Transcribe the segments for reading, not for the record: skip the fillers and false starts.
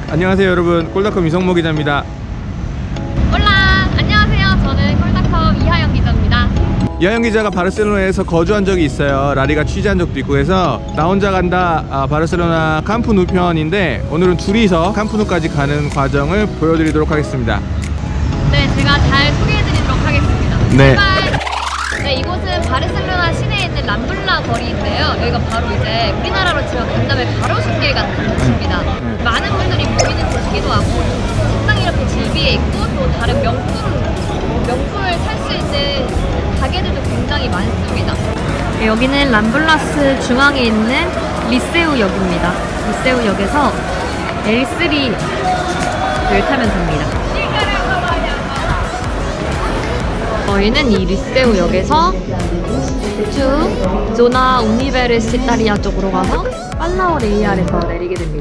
안녕하세요 여러분, 꼴닷컴 이성모 기자입니다. 올라! 안녕하세요. 저는 꼴닷컴 이하영 기자입니다. 이하영 기자가 바르셀로나에서 거주한 적이 있어요. 라리가 취재한 적도 있고 해서 나 혼자 간다 바르셀로나 캄프누 편인데, 오늘은 둘이서 캄프누까지 가는 과정을 보여드리도록 하겠습니다. 네, 제가 잘 소개해드리도록 하겠습니다. 네. 출발! 네, 이곳은 바르셀로나 시내에 있는 람블라 거리인데요. 여기가 바로 이제 우리나라로 치면 간담회 가로수길 같은 곳입니다. 많은 분들이 보이는 곳이기도 하고, 식당이 이렇게 질비해 있고, 또 다른 명품을 살 수 있는 가게들도 굉장히 많습니다. 네, 여기는 람블라스 중앙에 있는 리세우역입니다. 리세우역에서 L3를 타면 됩니다. 저희는 이 리세우역에서 쭉 조나 우니베르시타리아 쪽으로 가서 팔라오 레이알에서 내리게 됩니다.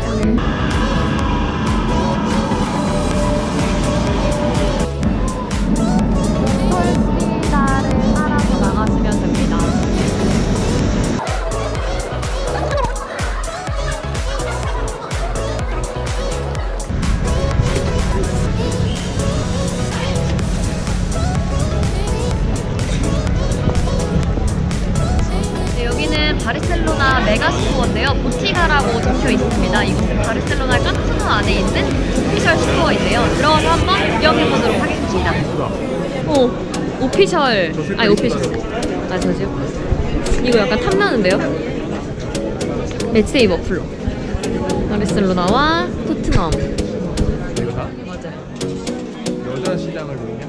톨스타를 따라서 나가시면 됩니다. 여기는 바르셀로나 메가스토어인데요. 보티가라고 적혀 있습니다. 이곳은 바르셀로나 캄프누 안에 있는 오피셜 스토어인데요. 들어가서 한번 구경해보도록 하겠습니다. 오피셜. 아니, 오피셜. 아, 저지요? 이거 약간 탐나는데요? 매치데이 머플러. 바르셀로나와 토트넘. 이거다? 맞아요. 여자 시장을 보이냐?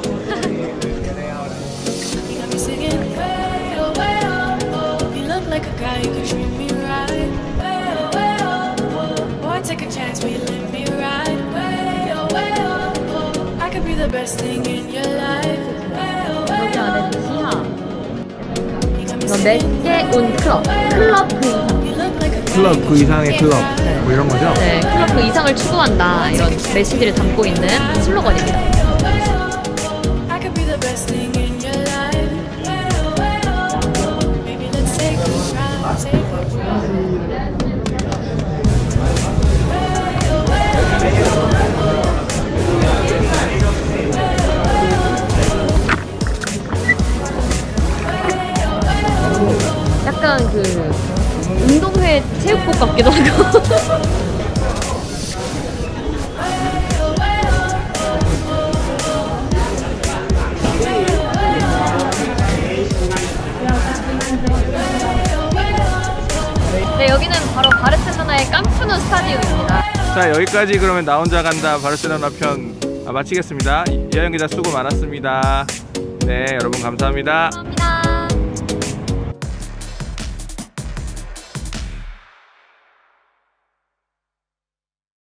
Like a guy, you could treat me right. Way oh, way oh, oh. Boy, take a chance, will you let me ride? Way oh, way oh, oh. I could be the best thing in your life. Way oh, way 여기 안에 oh, 지하. you got me 이거 singing. 몇개 온 클럽. 클럽 그 이상. You look like a 클럽 그 이상의 클럽, 뭐 이런 거죠? 네, 클럽 그 이상을 추구한다. 이런 메시지를 담고 있는 슬로건입니다. I could be the best thing in your life. Way oh, way oh, oh. Baby, let's take a ride, take a ride. 약간 그 운동회 체육복 같기도 하고. 네, 여기는 바로 바르셀로나의 캄프누 스타디움입니다. 자, 여기까지 그러면 나 혼자 간다 바르셀로나 편 마치겠습니다. 이하영 기자 수고 많았습니다. 네, 여러분 감사합니다. 감사합니다.